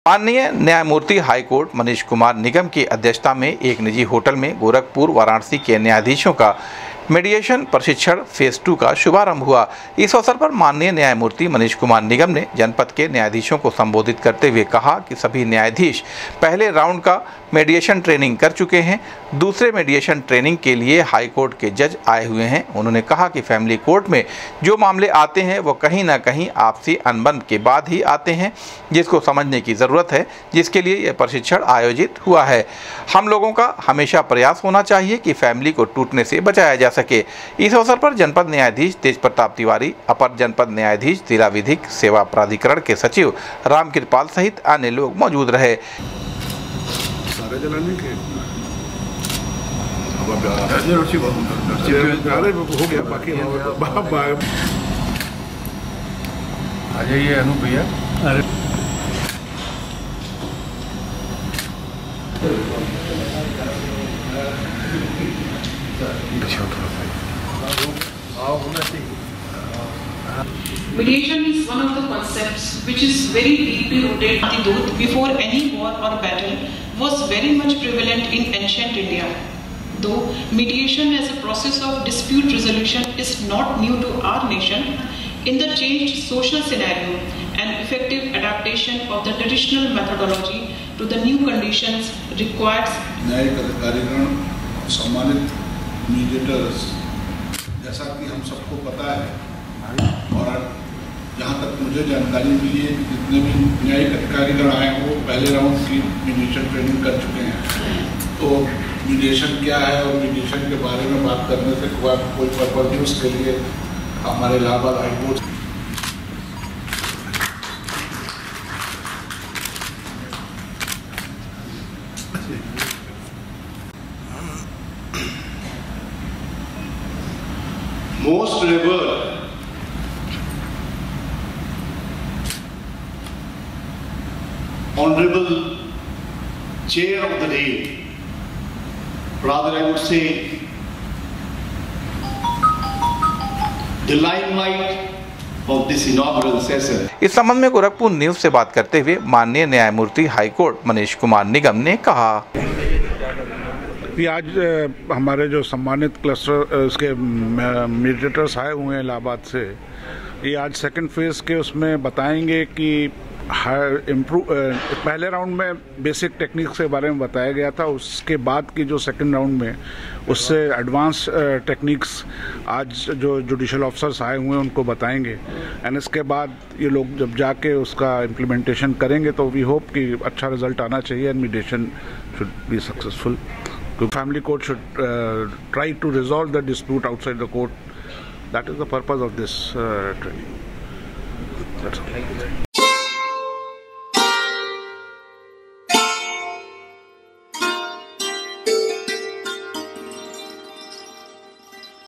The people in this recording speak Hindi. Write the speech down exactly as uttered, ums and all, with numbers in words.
माननीय न्यायमूर्ति हाईकोर्ट मनीष कुमार निगम की अध्यक्षता में एक निजी होटल में गोरखपुर वाराणसी के न्यायाधीशों का मीडिएशन प्रशिक्षण फेज टू का शुभारंभ हुआ। इस अवसर पर माननीय न्यायमूर्ति मनीष कुमार निगम ने जनपद के न्यायाधीशों को संबोधित करते हुए कहा कि सभी न्यायाधीश पहले राउंड का मीडिएशन ट्रेनिंग कर चुके हैं, दूसरे मीडिएशन ट्रेनिंग के लिए हाई कोर्ट के जज आए हुए हैं। उन्होंने कहा कि फैमिली कोर्ट में जो मामले आते हैं वो कहीं ना कहीं आपसी अनबन के बाद ही आते हैं, जिसको समझने की ज़रूरत है, जिसके लिए यह प्रशिक्षण आयोजित हुआ है। हम लोगों का हमेशा प्रयास होना चाहिए कि फैमिली को टूटने से बचाया जा सके। इस अवसर पर जनपद न्यायाधीश तेज प्रताप तिवारी, अपर जनपद न्यायाधीश जिला विधिक सेवा प्राधिकरण के सचिव राम कृपाल सहित अन्य लोग मौजूद रहे। सारे जलाने के हो गया बाकी आ जाइए अनु भैया। अरे Mediation is one of the concepts which is very deeply rooted. Antidot before any war or battle was very much prevalent in ancient India. Though mediation as a process of dispute resolution is not new to our nation, in the changed social scenario and effective adaptation of the traditional methodology to the new conditions requires न्यायिक अधिकारीगण, सम्मानित मीडिएटर्स, जैसा कि हम सबको पता है और जहाँ तक मुझे जानकारी मिली है कि जितने भी न्यायिक अधिकारीगण आए हैं वो पहले राउंड की मीडिएशन ट्रेनिंग कर चुके हैं। तो मीडिएशन क्या है और मीडिएशन के बारे में बात करने से कोई पर्पज नहीं, उसके लिए हमारे Allahabad high court most revered honorable chair of the day, rather I would say the limelight of this inaugural session. इस संबंध में गोरखपुर न्यूज से बात करते हुए माननीय न्यायमूर्ति हाईकोर्ट मनीष कुमार निगम ने कहा कि आज हमारे जो सम्मानित क्लस्टर उसके मीडिएटर्स आए हुए हैं इलाहाबाद से, ये आज सेकंड फेज के उसमें बताएंगे कि इम्प्रूव पहले राउंड में बेसिक टेक्निक्स के बारे में बताया गया था, उसके बाद की जो सेकंड राउंड में उससे एडवांस टेक्निक्स आज जो जुडिशियल ऑफिसर्स आए हुए हैं उनको बताएंगे। एंड इसके बाद ये लोग जब जाके उसका इम्प्लीमेंटेशन करेंगे तो वी होप कि अच्छा रिजल्ट आना चाहिए and mediation should be successful. Family court should uh, try to resolve the dispute outside the court. That is the purpose of this uh, training. That's all.